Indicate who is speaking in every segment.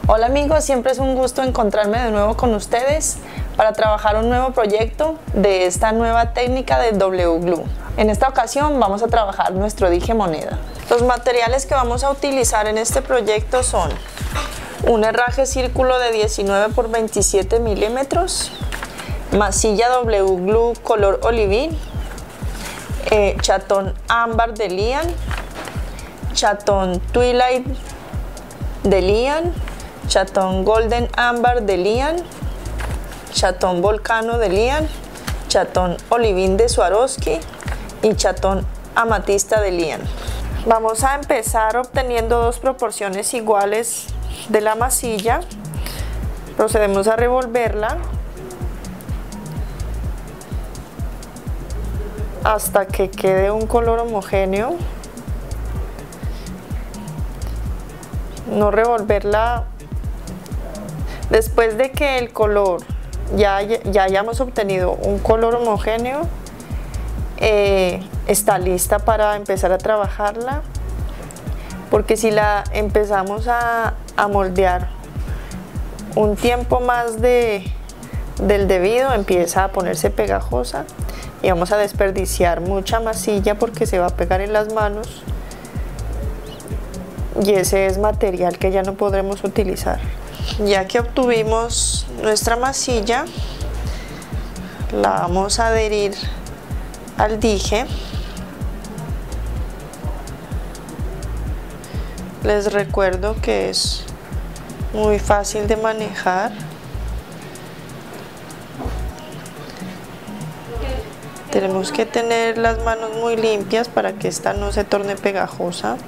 Speaker 1: Hola amigos, siempre es un gusto encontrarme de nuevo con ustedes para trabajar un nuevo proyecto de esta nueva técnica de W-Glue. En esta ocasión vamos a trabajar nuestro dije moneda. Los materiales que vamos a utilizar en este proyecto son un herraje círculo de 19 por 27 milímetros, masilla W-Glue color olivín, chatón ámbar de Lian, chatón Twilight de Lian, chatón golden ámbar de Lian, chatón volcano de Lian, chatón olivín de Swarovski y chatón amatista de Lian. Vamos a empezar obteniendo dos proporciones iguales de la masilla. Procedemos a revolverla hasta que quede un color homogéneo. No revolverla después de que el color ya hayamos obtenido un color homogéneo. Está lista para empezar a trabajarla, porque si la empezamos a moldear un tiempo más del debido, empieza a ponerse pegajosa y vamos a desperdiciar mucha masilla porque se va a pegar en las manos y ese es material que ya no podremos utilizar. Ya que obtuvimos nuestra masilla, la vamos a adherir al dije. Les recuerdo que es muy fácil de manejar. Tenemos que tener las manos muy limpias para que esta no se torne pegajosa.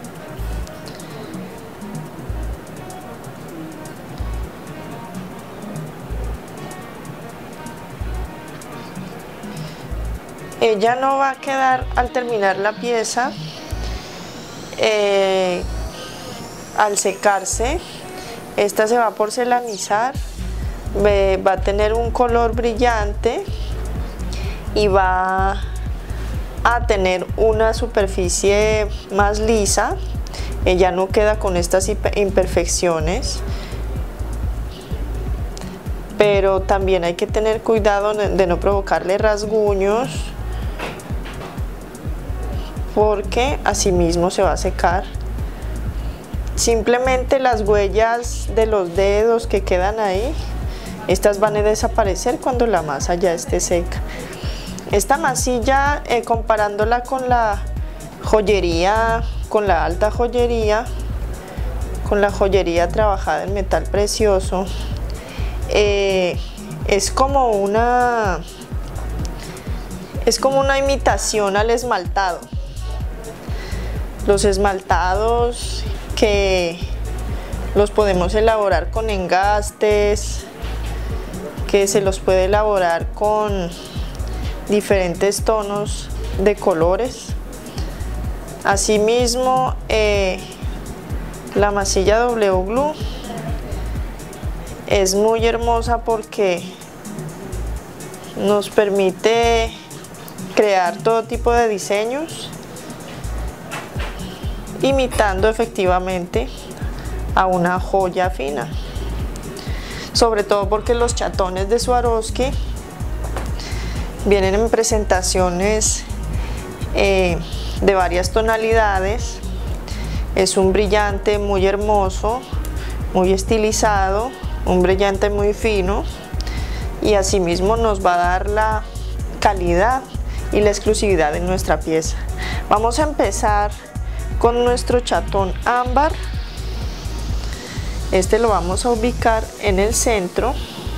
Speaker 1: Ella no va a quedar al terminar la pieza, al secarse, esta se va a porcelanizar, va a tener un color brillante y va a tener una superficie más lisa. Ella no queda con estas imperfecciones, pero también hay que tener cuidado de no provocarle rasguños, porque asimismo se va a secar. Simplemente las huellas de los dedos que quedan ahí, estas van a desaparecer cuando la masa ya esté seca. Esta masilla, comparándola con la joyería, con la alta joyería, con la joyería trabajada en metal precioso, es como una imitación al esmaltado. Los esmaltados que los podemos elaborar con engastes, que se los puede elaborar con diferentes tonos de colores. Asimismo, la masilla W-Glue es muy hermosa porque nos permite crear todo tipo de diseños, imitando efectivamente a una joya fina, sobre todo porque los chatones de Swarovski vienen en presentaciones de varias tonalidades. Es un brillante muy hermoso, muy estilizado, un brillante muy fino, y asimismo nos va a dar la calidad y la exclusividad en nuestra pieza. Vamos a empezar con nuestro chatón ámbar. Este lo vamos a ubicar en el centro.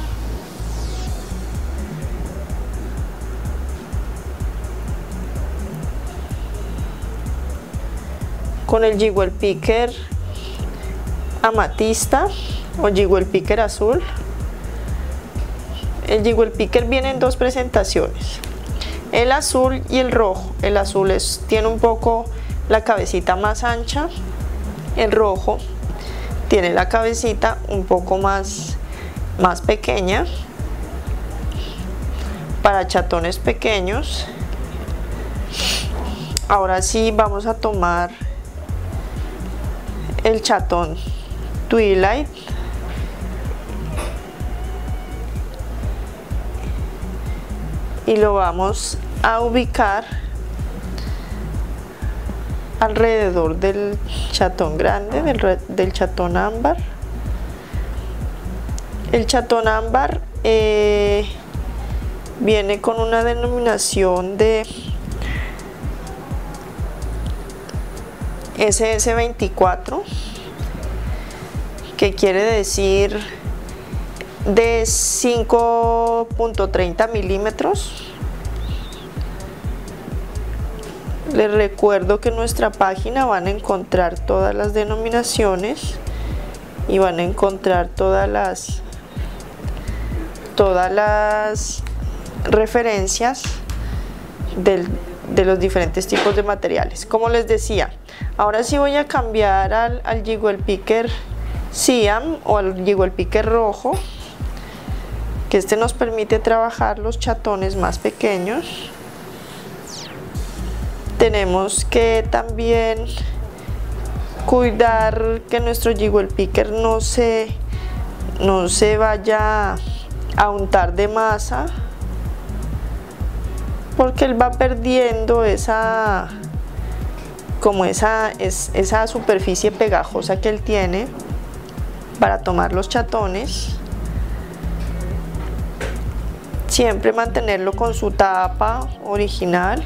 Speaker 1: Con el jewel picker amatista o jewel picker azul. El jewel picker viene en dos presentaciones, el azul y el rojo. El azul tiene un poco la cabecita más ancha, el rojo tiene la cabecita un poco más pequeña, para chatones pequeños. Ahora sí vamos a tomar el chatón Twilight y lo vamos a ubicar alrededor del chatón grande, del chatón ámbar. El chatón ámbar viene con una denominación de SS24, que quiere decir de 5.30 milímetros. Les recuerdo que en nuestra página van a encontrar todas las denominaciones y van a encontrar todas las referencias de los diferentes tipos de materiales. Como les decía, ahora sí voy a cambiar al Jigwell Picker Siam o al Jigwell Picker rojo, que este nos permite trabajar los chatones más pequeños. Tenemos que también cuidar que nuestro Jigwell Picker no se vaya a untar de masa, porque él va perdiendo esa superficie pegajosa que él tiene para tomar los chatones. Siempre mantenerlo con su tapa original.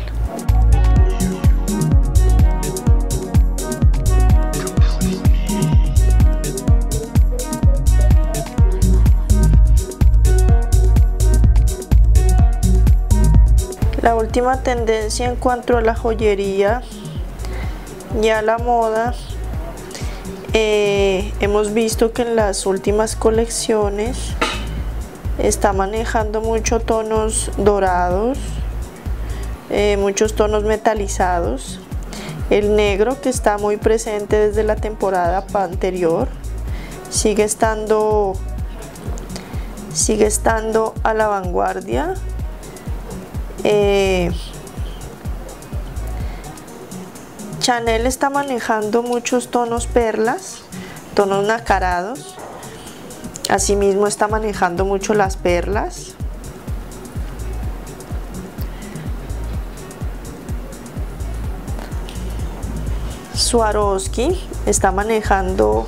Speaker 1: La última tendencia en cuanto a la joyería y a la moda, hemos visto que en las últimas colecciones está manejando muchos tonos dorados, muchos tonos metalizados. El negro, que está muy presente desde la temporada anterior, sigue estando a la vanguardia. Chanel está manejando muchos tonos perlas, tonos nacarados. Asimismo está manejando mucho las perlas. Swarovski está manejando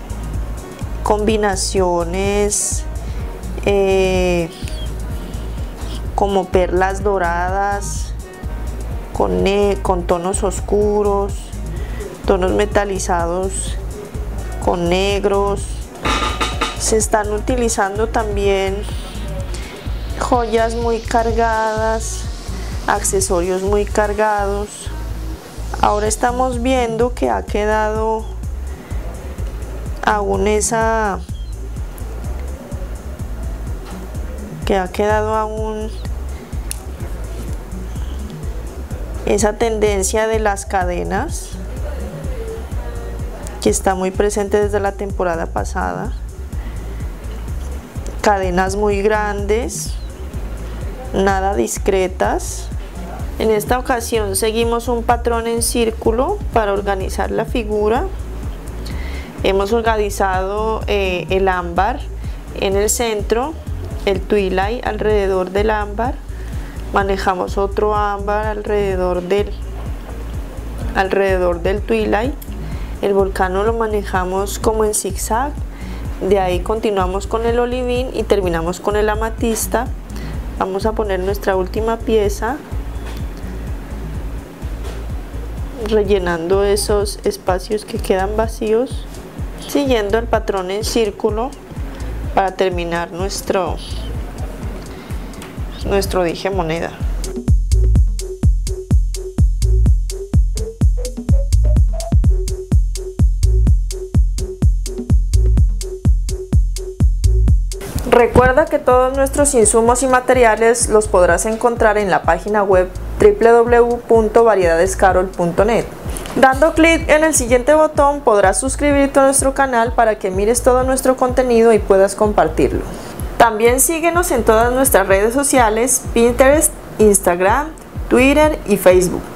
Speaker 1: combinaciones como perlas doradas con tonos oscuros, tonos metalizados con negros. Se están utilizando también joyas muy cargadas, accesorios muy cargados. Ahora estamos viendo que ha quedado aún esa tendencia de las cadenas, que está muy presente desde la temporada pasada. Cadenas muy grandes, nada discretas. En esta ocasión seguimos un patrón en círculo para organizar la figura. Hemos organizado el ámbar en el centro, el twilight alrededor del ámbar. Manejamos otro ámbar alrededor del twilight. El volcano lo manejamos como en zigzag. De ahí continuamos con el olivín y terminamos con el amatista. Vamos a poner nuestra última pieza, rellenando esos espacios que quedan vacíos, siguiendo el patrón en círculo para terminar nuestro dije moneda. Recuerda que todos nuestros insumos y materiales los podrás encontrar en la página web www.variedadescarol.net. Dando clic en el siguiente botón podrás suscribirte a nuestro canal para que mires todo nuestro contenido y puedas compartirlo. También síguenos en todas nuestras redes sociales: Pinterest, Instagram, Twitter y Facebook.